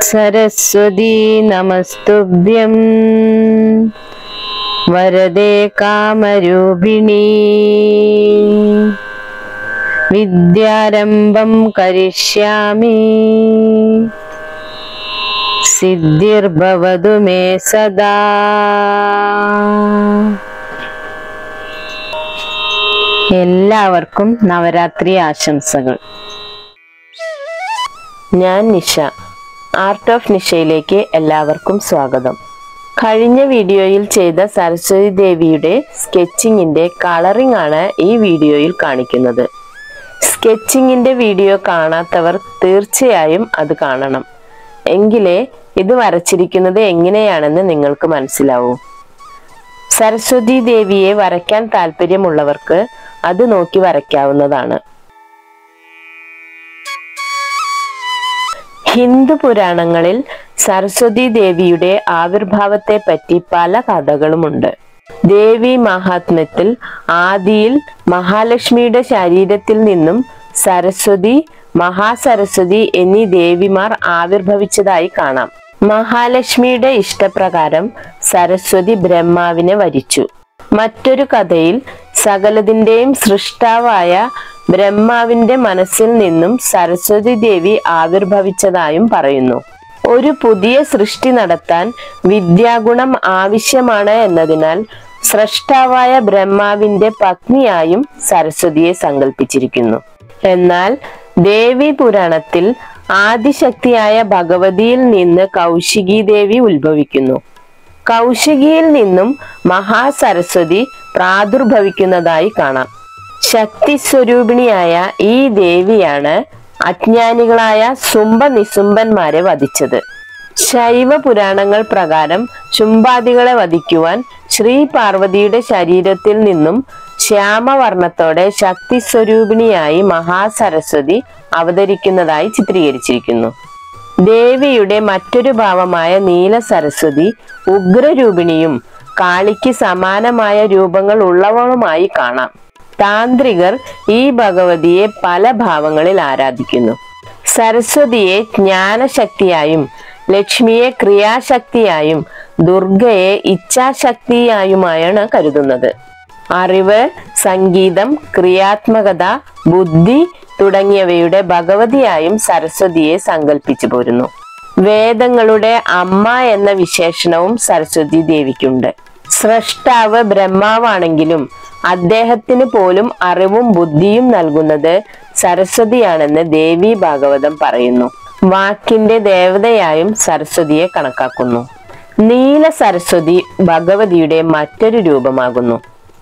सरस्वती नमस्तुभ्यं वरदे कामरूपिणी विद्यारंभं करिष्यामि सिद्धिर्भवतु मे सदा। എല്ലാവർക്കും നവരാത്രി ആശംസകൾ. ഞാൻ നിഷ. ആർട്ട് ഓഫ് നിഷയിലേക്ക് എല്ലാവർക്കും സ്വാഗതം. കഴിഞ്ഞ വീഡിയോയിൽ ചെയ്ത സരസ്വതി ദേവിയുടെ സ്കെച്ചിങ്ങിന്റെ കളറിംഗ് ആണ് ഈ വീഡിയോയിൽ കാണിക്കുന്നത്. സ്കെച്ചിങ്ങിന്റെ വീഡിയോ കാണാത്തവർ തീർച്ചയായും അത് കാണണം. എങ്കിലേ ഇത് വരച്ചിരിക്കുന്നത് എങ്ങനെയാണെന്ന് നിങ്ങൾക്ക് മനസ്സിലാവൂ. സരസ്വതി ദേവിയെ വരയ്ക്കാൻ താല്പര്യമുള്ളവർക്ക് അത് നോക്കി വരയ്ക്കാവുന്നതാണ്. ഹിന്ദു പുരാണങ്ങളിൽ സരസ്വതി ദേവിയുടെ ആവിർഭാവത്തെ പറ്റി പല കഥകളുമുണ്ട്. ദേവി മഹാത്മ്യത്തിൽ ആദിയിൽ മഹാലക്ഷ്മിയുടെ ശരീരത്തിൽ നിന്നും സരസ്വതി, മഹാസരസ്വതി എന്നീ ദേവിമാർ ആവിർഭവിച്ചതായി കാണാം. മഹാലക്ഷ്മിയുടെ ഇഷ്ടപ്രകാരം സരസ്വതി ബ്രഹ്മാവിനെ വരിച്ചു. മറ്റൊരു കഥയിൽ സകലതിന്റെയും സൃഷ്ടാവായ ബ്രഹ്മാവിന്റെ മനസ്സിൽ നിന്നും സരസ്വതി ദേവി ആവിർഭവിച്ചതായും പറയുന്നു. ഒരു പുതിയ സൃഷ്ടി നടത്താൻ വിദ്യാഗുണം ആവശ്യമാണ് എന്നതിനാൽ സൃഷ്ടാവായ ബ്രഹ്മാവിന്റെ പത്നിയായും സരസ്വതിയെ സങ്കല്പിച്ചിരിക്കുന്നു. എന്നാൽ ദേവി പുരാണത്തിൽ ആദിശക്തിയായ ഭഗവതിയിൽ നിന്ന് കൗശികി ദേവി ഉത്ഭവിക്കുന്നു. കൗശികിയിൽ നിന്നും മഹാസരസ്വതി പ്രാദുർഭവിക്കുന്നതായി കാണാം. ശക്തി സ്വരൂപിണിയായ ഈ ദേവിയാണ് അജ്ഞാനികളായ ശുംഭ നിശുംഭന്മാരെ വധിച്ചത്. ശൈവ പുരാണങ്ങൾ പ്രകാരം ശുംഭാദികളെ വധിക്കുവാൻ ശ്രീ പാർവതിയുടെ ശരീരത്തിൽ നിന്നും ശ്യാമവർണ്ണത്തോടെ ശക്തി സ്വരൂപിണിയായി മഹാസരസ്വതി അവതരിക്കുന്നതായി ചിത്രീകരിച്ചിരിക്കുന്നു. ദേവിയുടെ മറ്റൊരു ഭാവമായ നീല സരസ്വതി ഉഗ്രരൂപിണിയും കാളിക്ക് സമാനമായ രൂപങ്ങൾ ഉള്ളവളുമായി കാണാം. താന്ത്രികർ ഈ ഭഗവതിയെ പല ഭാവങ്ങളിൽ ആരാധിക്കുന്നു. സരസ്വതിയെ ജ്ഞാനശക്തിയായും ലക്ഷ്മിയെ ക്രിയാശക്തിയായും ദുർഗയെ ഇച്ഛാശക്തിയായുമാണ് കരുതുന്നത്. അറിവ്, സംഗീതം, ക്രിയാത്മകത, ബുദ്ധി തുടങ്ങിയവയുടെ ഭഗവതിയായും സരസ്വതിയെ സങ്കല്പിച്ചു പോരുന്നു. വേദങ്ങളുടെ അമ്മ എന്ന വിശേഷണവും സരസ്വതി ദേവിക്കുണ്ട്. സ്രഷ്ടാവ് ബ്രഹ്മാവാണെങ്കിലും അദ്ദേഹത്തിന് പോലും അറിവും ബുദ്ധിയും നൽകുന്നത് സരസ്വതിയാണെന്ന് ദേവി ഭാഗവതം പറയുന്നു. വാക്കിന്റെ ദേവതയായും സരസ്വതിയെ കണക്കാക്കുന്നു. നീല സരസ്വതി ഭഗവതിയുടെ മറ്റൊരു രൂപമാകുന്നു.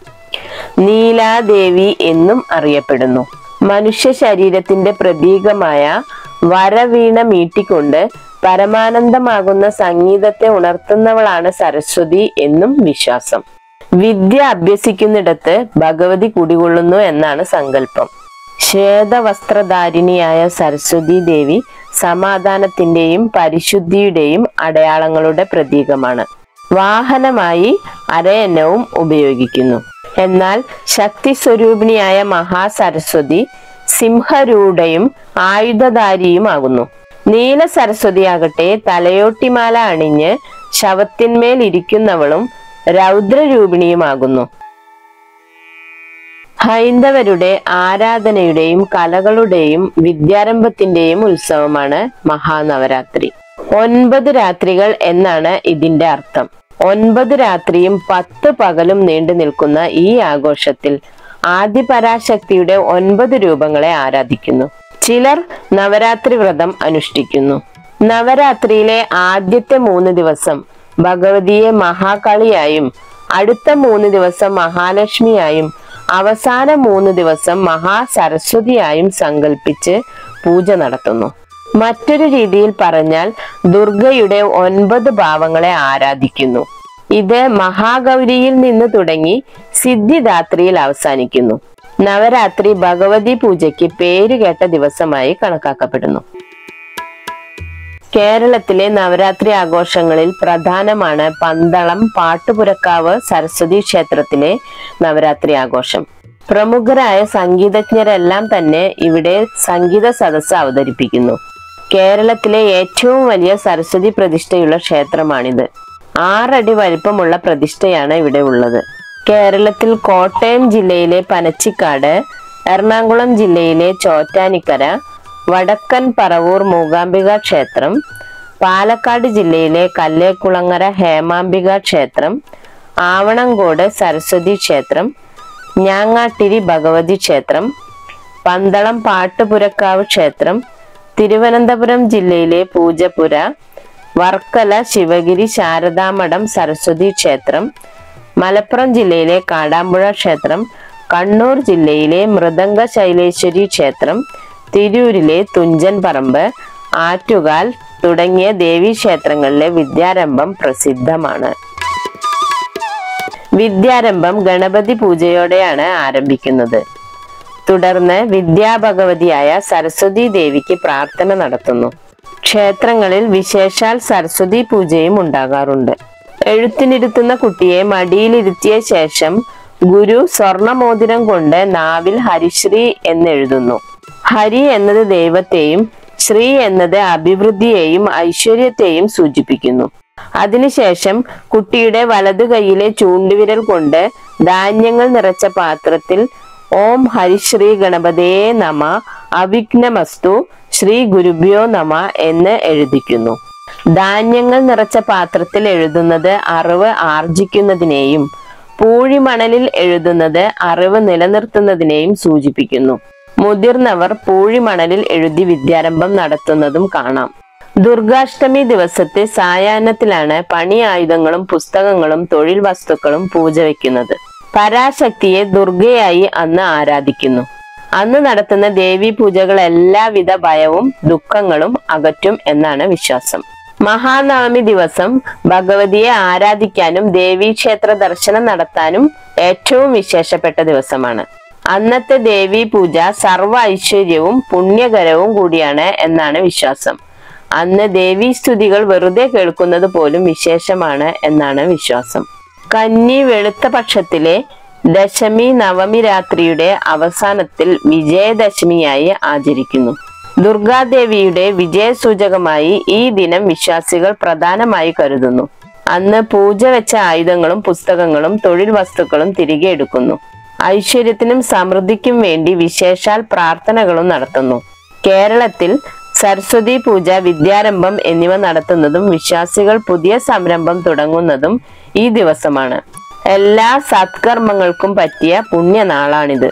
നീലാദേവി എന്നും അറിയപ്പെടുന്നു. മനുഷ്യ ശരീരത്തിന്റെ പ്രതീകമായ വരവീണ മീട്ടിക്കൊണ്ട് പരമാനന്ദമാകുന്ന സംഗീതത്തെ ഉണർത്തുന്നവളാണ് സരസ്വതി എന്നും വിശ്വാസം. വിദ്യ അഭ്യസിക്കുന്നിടത്ത് ഭഗവതി കുടികൊള്ളുന്നു എന്നാണ് സങ്കല്പം. ശ്വേതവസ്ത്രധാരിണിയായ സരസ്വതി ദേവി സമാധാനത്തിന്റെയും പരിശുദ്ധിയുടെയും അടയാളങ്ങളുടെ പ്രതീകമാണ്. വാഹനമായി അരയന്നവും ഉപയോഗിക്കുന്നു. എന്നാൽ ശക്തി സ്വരൂപിണിയായ മഹാസരസ്വതി സിംഹരൂഢയും ആയുധധാരിയുമാകുന്നു. നീല സരസ്വതിയാകട്ടെ തലയോട്ടിമാല അണിഞ്ഞ് ശവത്തിന്മേൽ ഇരിക്കുന്നവളും രൗദ്രരൂപിണിയുമാകുന്നു. ഹൈന്ദവരുടെ ആരാധനയുടെയും കലകളുടെയും വിദ്യാരംഭത്തിന്റെയും ഉത്സവമാണ് മഹാനവരാത്രി. 9 രാത്രികൾ എന്നാണ് ഇതിന്റെ അർത്ഥം. 9 രാത്രിയും 10 പകലും നീണ്ടു നിൽക്കുന്ന ഈ ആഘോഷത്തിൽ ആദിപരാശക്തിയുടെ 9 രൂപങ്ങളെ ആരാധിക്കുന്നു. ചിലർ നവരാത്രി വ്രതം അനുഷ്ഠിക്കുന്നു. നവരാത്രിയിലെ ആദ്യത്തെ 3 ദിവസം ഭഗവതിയെ മഹാകാളിയായും അടുത്ത 3 ദിവസം മഹാലക്ഷ്മിയായും അവസാന 3 ദിവസം മഹാസരസ്വതിയായും സങ്കല്പിച്ച് പൂജ നടത്തുന്നു. മറ്റൊരു രീതിയിൽ പറഞ്ഞാൽ ദുർഗയുടെ 9 ഭാവങ്ങളെ ആരാധിക്കുന്നു. ഇത് മഹാഗൗരിയിൽ നിന്ന് തുടങ്ങി സിദ്ധിദാത്രിയിൽ അവസാനിക്കുന്നു. നവരാത്രി ഭഗവതി പൂജയ്ക്ക് പേരുകേട്ട ദിവസമായി കണക്കാക്കപ്പെടുന്നു. കേരളത്തിലെ നവരാത്രി ആഘോഷങ്ങളിൽ പ്രധാനമാണ് പന്തളം, പാട്ടുപുരക്കാവ്, സരസ്വതി ക്ഷേത്രത്തിലെ നവരാത്രി ആഘോഷം. പ്രമുഖരായ സംഗീതജ്ഞരെല്ലാം തന്നെ ഇവിടെ സംഗീത സദസ്സ് അവതരിപ്പിക്കുന്നു. കേരളത്തിലെ ഏറ്റവും വലിയ സരസ്വതി പ്രതിഷ്ഠയുള്ള ക്ഷേത്രമാണിത്. 6 അടി വലിപ്പമുള്ള പ്രതിഷ്ഠയാണ് ഇവിടെ ഉള്ളത്. കേരളത്തിൽ കോട്ടയം ജില്ലയിലെ പനച്ചിക്കാട്, എറണാകുളം ജില്ലയിലെ ചോറ്റാനിക്കര, വടക്കൻ പറവൂർ മൂകാംബിക ക്ഷേത്രം, പാലക്കാട് ജില്ലയിലെ കല്ലേക്കുളങ്ങര ഹേമാംബിക ക്ഷേത്രം, ആവണങ്കോട് സരസ്വതി ക്ഷേത്രം, ഞാങ്ങാട്ടിരി ഭഗവതി ക്ഷേത്രം, പന്തളം പാട്ടുപുരക്കാവ് ക്ഷേത്രം, തിരുവനന്തപുരം ജില്ലയിലെ പൂജപ്പുര, വർക്കല ശിവഗിരി ശാരദാമഠം സരസ്വതി ക്ഷേത്രം, മലപ്പുറം ജില്ലയിലെ കാടാമ്പുഴ ക്ഷേത്രം, കണ്ണൂർ ജില്ലയിലെ മൃദംഗ ശൈലേശ്വരി ക്ഷേത്രം, തിരൂരിലെ തുഞ്ചൻ പറമ്പ്, ആറ്റുകാൽ തുടങ്ങിയ ദേവീ ക്ഷേത്രങ്ങളിലെ വിദ്യാരംഭം പ്രസിദ്ധമാണ്. വിദ്യാരംഭം ഗണപതി പൂജയോടെയാണ് ആരംഭിക്കുന്നത്. തുടർന്ന് വിദ്യാഭഗവതിയായ സരസ്വതി ദേവിക്ക് പ്രാർത്ഥന നടത്തുന്നു. ക്ഷേത്രങ്ങളിൽ വിശേഷാൽ സരസ്വതി പൂജയും ഉണ്ടാകാറുണ്ട്. എഴുത്തിനിരുത്തുന്ന കുട്ടിയെ മടിയിലിരുത്തിയ ശേഷം ഗുരു സ്വർണമോതിരം കൊണ്ട് നാവിൽ ഹരിശ്രീ എന്നെഴുതുന്നു. ഹരി എന്നത് ദൈവത്തെയും ശ്രീ എന്നത് അഭിവൃദ്ധിയെയും ഐശ്വര്യത്തെയും സൂചിപ്പിക്കുന്നു. അതിനുശേഷം കുട്ടിയുടെ വലതു കൈയിലെ ചൂണ്ടുവിരൽ കൊണ്ട് ധാന്യങ്ങൾ നിറച്ച പാത്രത്തിൽ ഓം ഹരിശ്രീ ഗണപതേ നമ അവിഘ്നമസ്തു ശ്രീ ഗുരുഭ്യോ നമ എന്ന് എഴുതിക്കുന്നു. ധാന്യങ്ങൾ നിറച്ച പാത്രത്തിൽ എഴുതുന്നത് അറിവ് ആർജിക്കുന്നതിനെയും പൂഴിമണലിൽ എഴുതുന്നത് അറിവ് നിലനിർത്തുന്നതിനെയും സൂചിപ്പിക്കുന്നു. മുതിർന്നവർ പൂഴിമണലിൽ എഴുതി വിദ്യാരംഭം നടത്തുന്നതും കാണാം. ദുർഗാഷ്ടമി ദിവസത്തെ സായാഹ്നത്തിലാണ് പണി ആയുധങ്ങളും പുസ്തകങ്ങളും തൊഴിൽ വസ്തുക്കളും പൂജ വയ്ക്കുന്നത്. പരാശക്തിയെ ദുർഗയായി അന്ന് ആരാധിക്കുന്നു. അന്ന് നടത്തുന്ന ദേവീ പൂജകൾ എല്ലാവിധ ഭയവും ദുഃഖങ്ങളും അകറ്റും എന്നാണ് വിശ്വാസം. മഹാനവമി ദിവസം ഭഗവതിയെ ആരാധിക്കാനും ദേവീക്ഷേത്ര ദർശനം നടത്താനും ഏറ്റവും വിശേഷപ്പെട്ട ദിവസമാണ്. അന്നത്തെ ദേവീ പൂജ സർവ ഐശ്വര്യവും പുണ്യകരവും കൂടിയാണ് എന്നാണ് വിശ്വാസം. അന്ന് ദേവീ സ്തുതികൾ വെറുതെ കേൾക്കുന്നത് പോലും വിശേഷമാണ് എന്നാണ് വിശ്വാസം. കന്നി വെളുത്ത പക്ഷത്തിലെ ദശമി നവമി രാത്രിയുടെ അവസാനത്തിൽ വിജയദശമിയായി ആചരിക്കുന്നു. ദുർഗാദേവിയുടെ വിജയസൂചകമായി ഈ ദിനം വിശ്വാസികൾ പ്രധാനമായി കരുതുന്നു. അന്ന് പൂജ വെച്ച ആയുധങ്ങളും പുസ്തകങ്ങളും തൊഴിൽ വസ്തുക്കളും തിരികെ എടുക്കുന്നു. ഐശ്വര്യത്തിനും സമൃദ്ധിക്കും വേണ്ടി വിശേഷാൽ പ്രാർത്ഥനകളും നടത്തുന്നു. കേരളത്തിൽ സരസ്വതി പൂജ, വിദ്യാരംഭം എന്നിവ നടത്തുന്നതും വിശ്വാസികൾ പുതിയ സംരംഭം തുടങ്ങുന്നതും ഈ ദിവസമാണ്. എല്ലാ സത്കർമ്മങ്ങൾക്കും പറ്റിയ പുണ്യനാളാണിത്.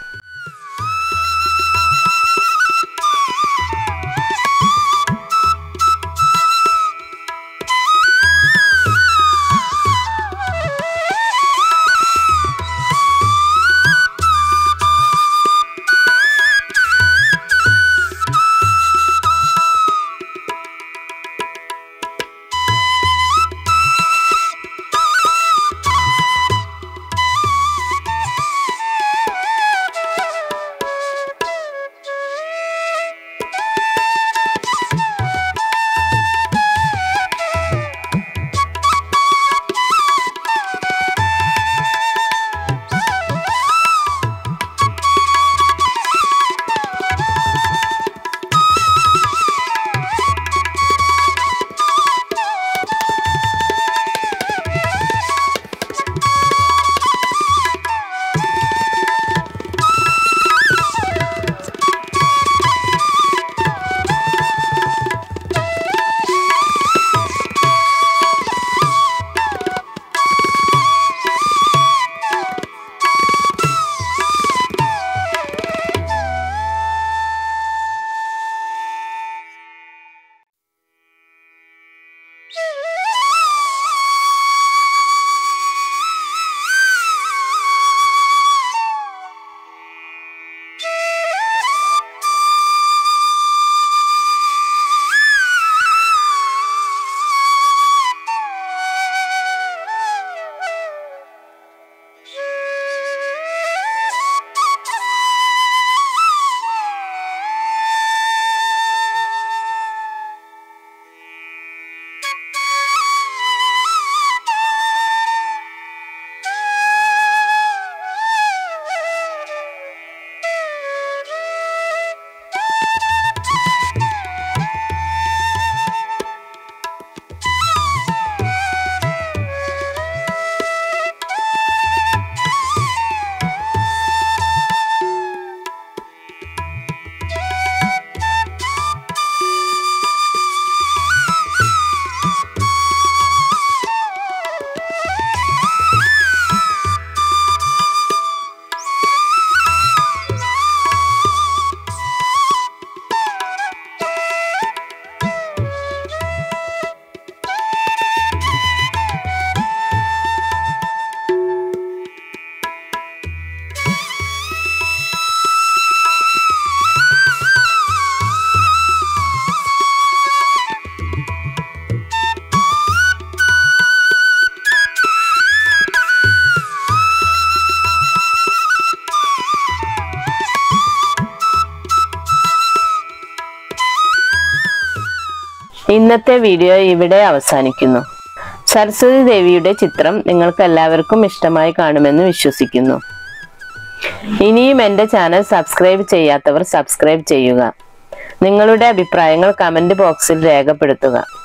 ഇന്നത്തെ വീഡിയോ ഇവിടെ അവസാനിക്കുന്നു. സരസ്വതി ദേവിയുടെ ചിത്രം നിങ്ങൾക്ക് എല്ലാവർക്കും ഇഷ്ടമായി കാണുമെന്ന് വിശ്വസിക്കുന്നു. ഇനിയും എൻ്റെ ചാനൽ സബ്സ്ക്രൈബ് ചെയ്യാത്തവർ സബ്സ്ക്രൈബ് ചെയ്യുക. നിങ്ങളുടെ അഭിപ്രായങ്ങൾ കമന്റ് ബോക്സിൽ രേഖപ്പെടുത്തുക.